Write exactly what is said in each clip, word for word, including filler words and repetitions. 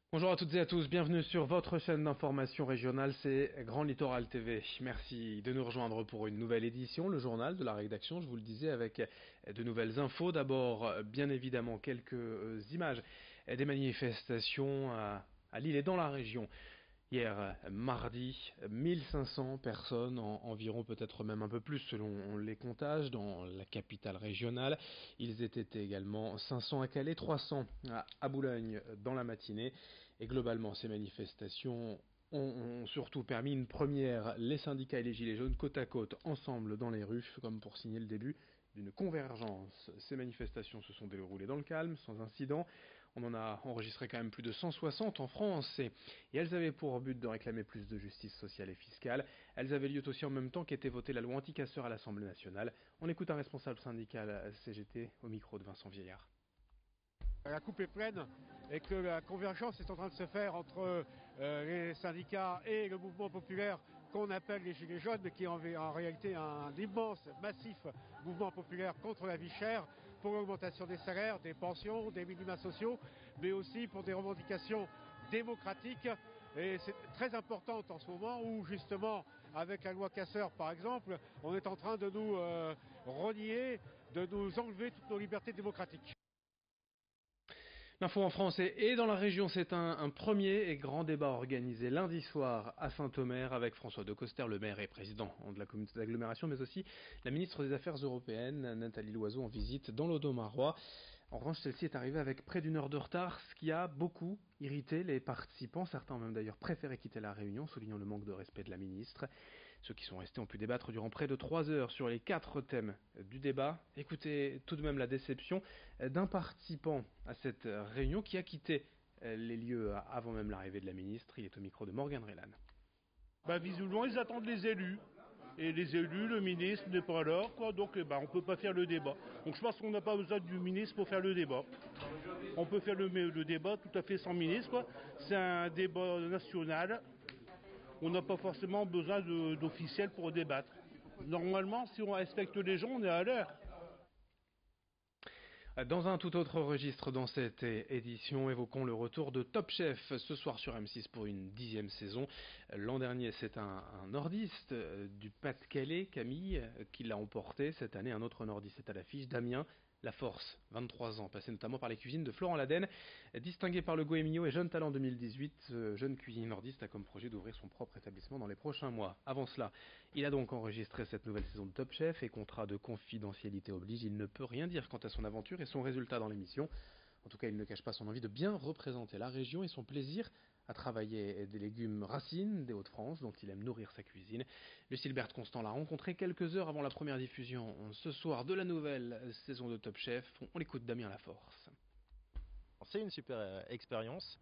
Bonjour à toutes et à tous, bienvenue sur votre chaîne d'information régionale, c'est Grand Littoral T V. Merci de nous rejoindre pour une nouvelle édition, le journal de la rédaction, je vous le disais, avec de nouvelles infos. D'abord, bien évidemment, quelques images des manifestations à, à Lille et dans la région. Hier, mardi, mille cinq cents personnes, en, environ peut-être même un peu plus selon les comptages, dans la capitale régionale. Ils étaient également cinq cents à Calais, trois cents à, à Boulogne dans la matinée. Et globalement, ces manifestations ont, ont surtout permis une première, les syndicats et les gilets jaunes côte à côte, ensemble dans les rues, comme pour signer le début d'une convergence. Ces manifestations se sont déroulées dans le calme, sans incident. On en a enregistré quand même plus de cent soixante en France et, et elles avaient pour but de réclamer plus de justice sociale et fiscale. Elles avaient lieu aussi en même temps qu'était votée la loi anti-casseurs à l'Assemblée nationale. On écoute un responsable syndical C G T au micro de Vincent Vieillard. La coupe est pleine et que la convergence est en train de se faire entre euh, les syndicats et le mouvement populaire qu'on appelle les Gilets jaunes, mais qui est en, en réalité un immense, massif mouvement populaire contre la vie chère, pour l'augmentation des salaires, des pensions, des minima sociaux, mais aussi pour des revendications démocratiques. Et c'est très important en ce moment où justement, avec la loi Casseur par exemple, on est en train de nous euh, renier, de nous enlever toutes nos libertés démocratiques. L'info en France et dans la région, c'est un, un premier et grand débat organisé lundi soir à Saint-Omer avec François Decoster, le maire et président de la communauté d'agglomération, mais aussi la ministre des Affaires européennes, Nathalie Loiseau, en visite dans l'Audomarois. En revanche, celle-ci est arrivée avec près d'une heure de retard, ce qui a beaucoup irrité les participants. Certains ont même d'ailleurs préféré quitter la réunion, soulignant le manque de respect de la ministre. Ceux qui sont restés ont pu débattre durant près de trois heures sur les quatre thèmes du débat. Écoutez tout de même la déception d'un participant à cette réunion qui a quitté les lieux avant même l'arrivée de la ministre. Il est au micro de Morgan Relan. Bah, visiblement, ils attendent les élus. Et les élus, le ministre n'est pas là, quoi, donc bah, on ne peut pas faire le débat. Donc je pense qu'on n'a pas besoin du ministre pour faire le débat. On peut faire le, le débat tout à fait sans ministre, quoi. C'est un débat national. On n'a pas forcément besoin d'officiels pour débattre. Normalement, si on respecte les gens, on est à l'heure. Dans un tout autre registre dans cette édition, évoquons le retour de Top Chef ce soir sur M six pour une dixième saison. L'an dernier, c'est un, un nordiste du Pas-de-Calais, Camille, qui l'a emporté. Cette année, un autre nordiste est à l'affiche, Damien Laforce, vingt-trois ans, passé notamment par les cuisines de Florent Laden. Distingué par le Goemio et Jeune Talent deux mille dix-huit, ce jeune cuisinier nordiste a comme projet d'ouvrir son propre établissement dans les prochains mois. Avant cela, il a donc enregistré cette nouvelle saison de Top Chef et contrat de confidentialité oblige, il ne peut rien dire quant à son aventure et son résultat dans l'émission. En tout cas, il ne cache pas son envie de bien représenter la région et son plaisir à travailler des légumes racines des Hauts-de-France dont il aime nourrir sa cuisine. Lucille-Berthe Constant l'a rencontré quelques heures avant la première diffusion ce soir de la nouvelle saison de Top Chef. On l'écoute, Damien Laforce. C'est une super euh, expérience.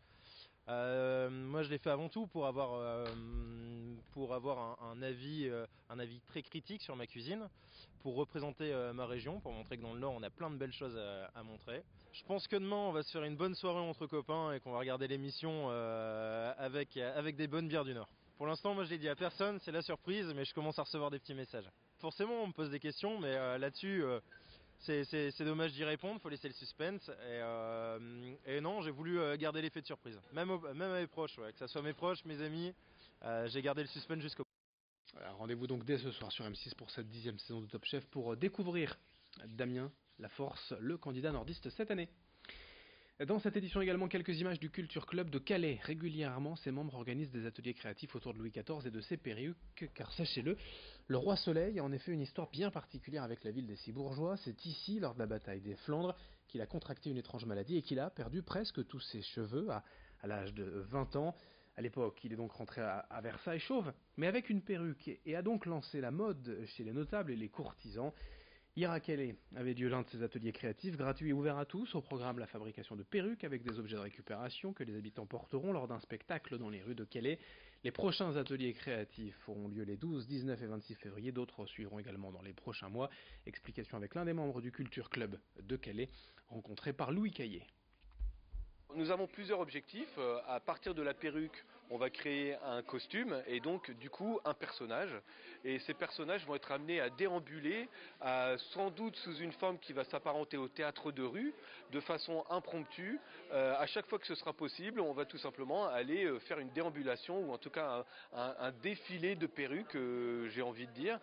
Euh, moi je l'ai fait avant tout pour avoir, euh, pour avoir un, un, avis, euh, un avis très critique sur ma cuisine, pour représenter euh, ma région, pour montrer que dans le Nord on a plein de belles choses à, à montrer. Je pense que demain on va se faire une bonne soirée entre copains et qu'on va regarder l'émission euh, avec, avec des bonnes bières du Nord. Pour l'instant moi je l'ai dit à personne, c'est la surprise, mais je commence à recevoir des petits messages. Forcément on me pose des questions, mais euh, là-dessus... Euh, C'est, c'est, c'est dommage d'y répondre, faut laisser le suspense. Et, euh, et non, j'ai voulu garder l'effet de surprise. Même, au, même à mes proches, ouais, que ce soit mes proches, mes amis, euh, j'ai gardé le suspense jusqu'au bout. Voilà, rendez-vous donc dès ce soir sur M six pour cette dixième saison de Top Chef pour découvrir Damien Laforce, le candidat nordiste cette année. Dans cette édition également, quelques images du Culture Club de Calais. Régulièrement, ses membres organisent des ateliers créatifs autour de Louis quatorze et de ses perruques, car sachez-le, le roi Soleil a en effet une histoire bien particulière avec la ville des Cibourgeois. C'est ici, lors de la bataille des Flandres, qu'il a contracté une étrange maladie et qu'il a perdu presque tous ses cheveux à, à l'âge de vingt ans. À l'époque, il est donc rentré à, à Versailles chauve, mais avec une perruque, et a donc lancé la mode chez les notables et les courtisans. Hier à Calais avait lieu l'un de ces ateliers créatifs, gratuits et ouverts à tous. Au programme, la fabrication de perruques avec des objets de récupération que les habitants porteront lors d'un spectacle dans les rues de Calais. Les prochains ateliers créatifs auront lieu les douze, dix-neuf et vingt-six février. D'autres suivront également dans les prochains mois. Explication avec l'un des membres du Culture Club de Calais, rencontré par Louis Caillé. Nous avons plusieurs objectifs. Euh, À partir de la perruque, on va créer un costume et donc du coup un personnage. Et ces personnages vont être amenés à déambuler, à- sans doute sous une forme qui va s'apparenter au théâtre de rue, de façon impromptue. Euh, à chaque fois que ce sera possible, on va tout simplement aller euh, faire une déambulation ou en tout cas un, un- un défilé de perruques, euh, j'ai envie de dire.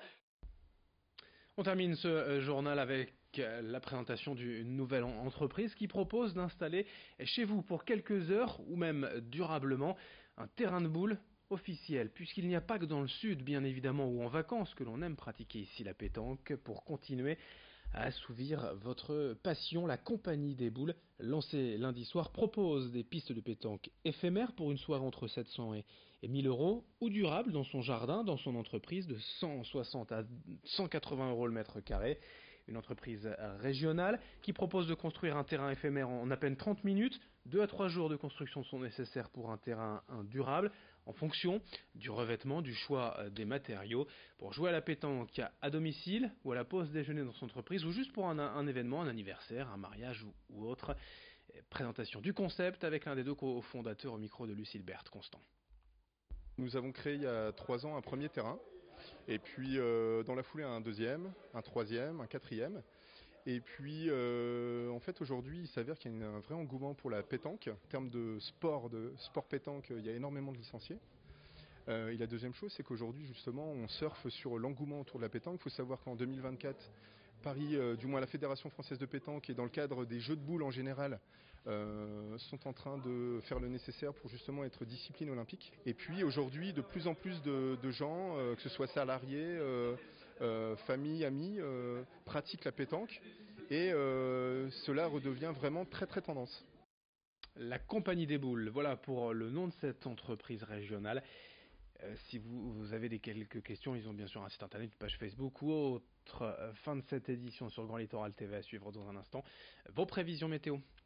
On termine ce euh, journal avec euh, la présentation d'une nouvelle en- entreprise qui propose d'installer chez vous pour quelques heures ou même durablement un terrain de boules officiel, puisqu'il n'y a pas que dans le sud bien évidemment ou en vacances que l'on aime pratiquer ici la pétanque. Pour continuer à assouvir votre passion, la Compagnie des Boules, lancée lundi soir, propose des pistes de pétanque éphémères pour une soirée entre sept cents et et mille euros, ou durables dans son jardin, dans son entreprise, de cent soixante à cent quatre-vingts euros le mètre carré. Une entreprise régionale qui propose de construire un terrain éphémère en à peine trente minutes. Deux à trois jours de construction sont nécessaires pour un terrain durable, en fonction du revêtement, du choix des matériaux. Pour jouer à la pétanque à domicile ou à la pause déjeuner dans son entreprise, ou juste pour un, un événement, un anniversaire, un mariage ou, ou autre. Présentation du concept avec l'un des deux cofondateurs au micro de Lucille Berthe, Constant. Nous avons créé il y a trois ans un premier terrain, et puis euh, dans la foulée un deuxième, un troisième, un quatrième. Et puis euh, en fait aujourd'hui il s'avère qu'il y a un vrai engouement pour la pétanque. En termes de sport, de sport pétanque, il y a énormément de licenciés. Euh, et la deuxième chose, c'est qu'aujourd'hui justement on surfe sur l'engouement autour de la pétanque. Il faut savoir qu'en deux mille vingt-quatre, Paris, euh, du moins la Fédération française de pétanque, et dans le cadre des jeux de boules en général, euh, sont en train de faire le nécessaire pour justement être discipline olympique. Et puis aujourd'hui, de plus en plus de, de gens, euh, que ce soit salariés, euh, euh, familles, amis, euh, pratiquent la pétanque, et euh, cela redevient vraiment très très tendance. La Compagnie des Boules, voilà pour le nom de cette entreprise régionale. Euh, si vous, vous avez des quelques questions, ils ont bien sûr un site internet, une page Facebook ou autre. Euh, fin de cette édition sur Grand Littoral T V à suivre dans un instant. Vos prévisions météo.